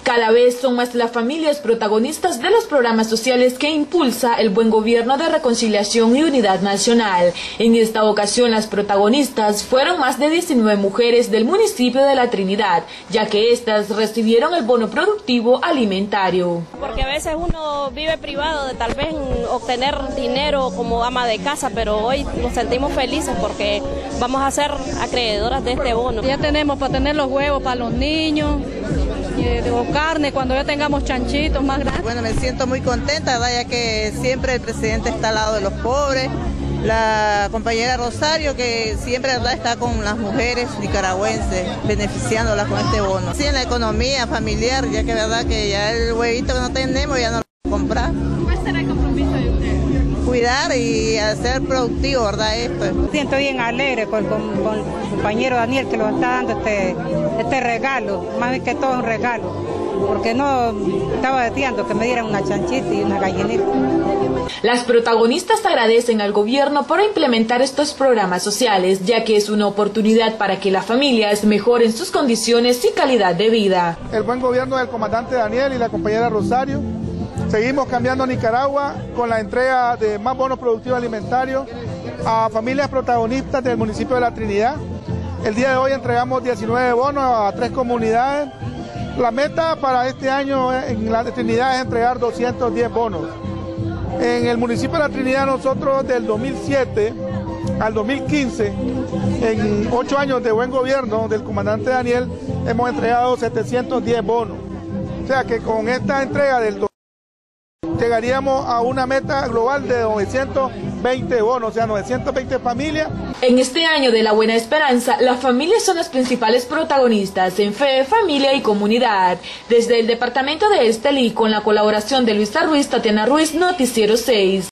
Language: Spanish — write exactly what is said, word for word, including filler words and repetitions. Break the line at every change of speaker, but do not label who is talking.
Cada vez son más las familias protagonistas de los programas sociales que impulsa el buen gobierno de reconciliación y unidad nacional. En esta ocasión las protagonistas fueron más de diecinueve mujeres del municipio de La Trinidad, ya que éstas recibieron el bono productivo alimentario.
Porque a veces uno vive privado de tal vez obtener dinero como ama de casa, pero hoy nos sentimos felices porque vamos a ser acreedoras de este bono.
Ya tenemos para tener los huevos para los niños, o carne cuando ya tengamos chanchitos más grandes.
Bueno, me siento muy contenta, ¿verdad? Ya que siempre el presidente está al lado de los pobres, la compañera Rosario que siempre, ¿verdad?, está con las mujeres nicaragüenses, beneficiándolas con este bono. Sí, en la economía familiar, ya que verdad que ya el huevito que no tenemos ya no lo podemos comprar.
¿Cuál será el compromiso de usted?
Cuidar y hacer productivo, ¿verdad? Esto.
Me siento bien alegre con, con, con el compañero Daniel que nos está dando este, este regalo, más bien que todo un regalo, porque no estaba deseando que me dieran una chanchita y una gallinita.
Las protagonistas agradecen al gobierno por implementar estos programas sociales, ya que es una oportunidad para que las familias mejoren sus condiciones y calidad de vida.
El buen gobierno del comandante Daniel y la compañera Rosario. Seguimos cambiando Nicaragua con la entrega de más bonos productivos alimentarios a familias protagonistas del municipio de La Trinidad. El día de hoy entregamos diecinueve bonos a tres comunidades. La meta para este año en La Trinidad es entregar doscientos diez bonos. En el municipio de La Trinidad nosotros del dos mil siete al dos mil quince, en ocho años de buen gobierno del comandante Daniel, hemos entregado setecientos diez bonos. O sea que con esta entrega del llegaríamos a una meta global de novecientos veinte bonos, o sea, novecientas veinte familias.
En este año de la Buena Esperanza, las familias son las principales protagonistas en fe, familia y comunidad. Desde el departamento de Estelí, con la colaboración de Luisa Ruiz, Tatiana Ruiz, Noticiero seis.